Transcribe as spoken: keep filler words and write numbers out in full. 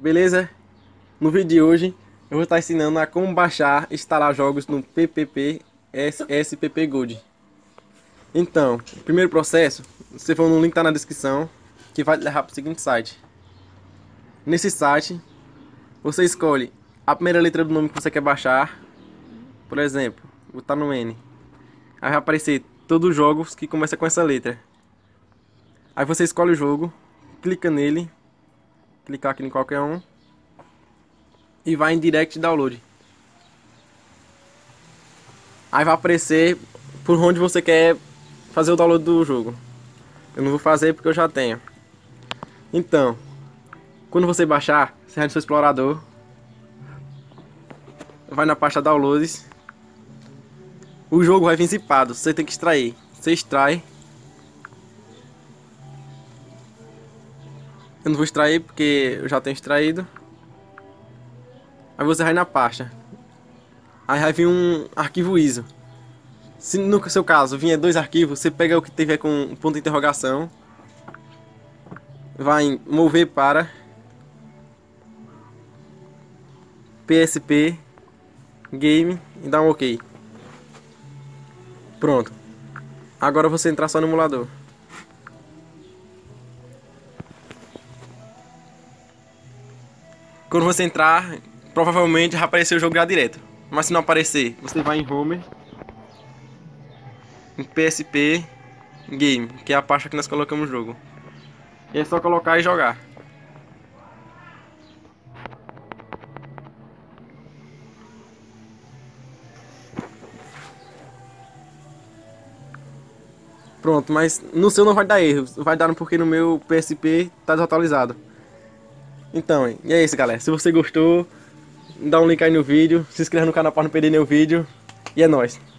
beleza? No vídeo de hoje eu vou estar ensinando a como baixar e instalar jogos no P P P S S P P Gold. Então, o primeiro processo, você for no link que tá na descrição, que vai te levar para o seguinte site. Nesse site, você escolhe a primeira letra do nome que você quer baixar. Por exemplo, vou botar no N. Aí vai aparecer todos os jogos que começam com essa letra. Aí você escolhe o jogo, clica nele, clicar aqui em qualquer um e vai em Direct Download. Aí vai aparecer por onde você quer fazer o download do jogo. Eu não vou fazer porque eu já tenho. Então, quando você baixar, você vai no seu explorador, vai na pasta Downloads. O jogo vai vir zipado, você tem que extrair. Você extrai. Eu não vou extrair porque eu já tenho extraído. Aí você vai na pasta. Aí vai vir um arquivo I S O. Se no seu caso vier dois arquivos, você pega o que tiver com um ponto de interrogação, vai em mover para P S P Game e dá um OK. Pronto. Agora você entrar só no emulador. Quando você entrar, provavelmente vai aparecer o jogo já direto. Mas se não aparecer, você vai em Home, em P S P Game, que é a pasta que nós colocamos o jogo. E é só colocar e jogar. Pronto, mas no seu não vai dar erro, vai dar porque no meu P S P tá desatualizado. Então, e é isso, galera. Se você gostou, dá um like aí no vídeo, se inscreva no canal para não perder nenhum vídeo. E é nóis.